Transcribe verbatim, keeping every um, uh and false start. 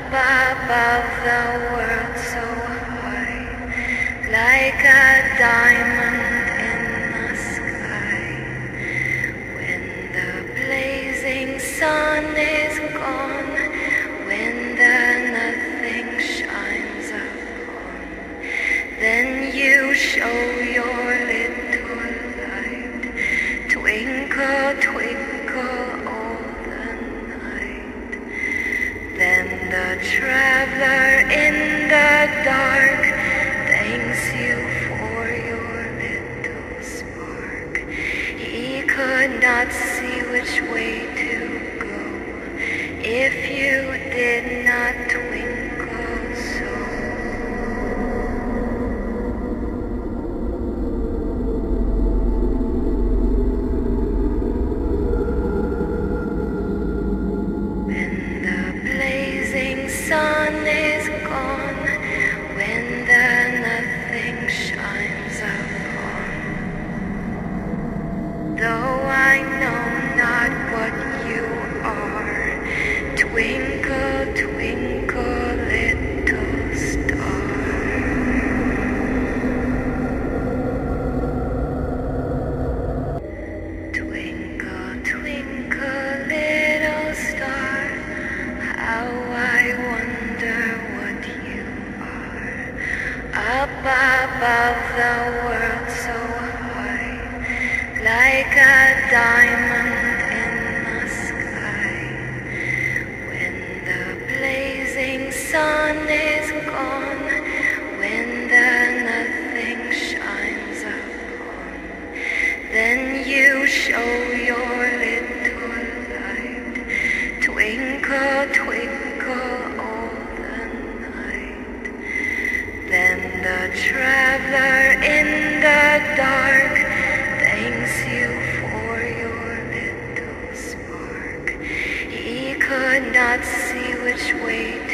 above the world so high, like a diamond in the sky. When the blazing sun is gone, when the nothing shines upon, then you show your little light, twinkle, twinkle all the night. Then the traveler in the dark thanks you for your little spark. He could not see which way to go if you did not twinkle so. When the blazing sun is gone, when the nothing shines upon, though I know not what you are, twinkle, twinkle, little star. Twinkle, twinkle, little star, how I wonder what you are. Up above the world so high, like a diamond in the sky. When the blazing sun is gone, when the nothing shines upon, then you show your little light, twinkle, twinkle all the night. Then the traveler in the dark thanks you for your little spark. He could not see which way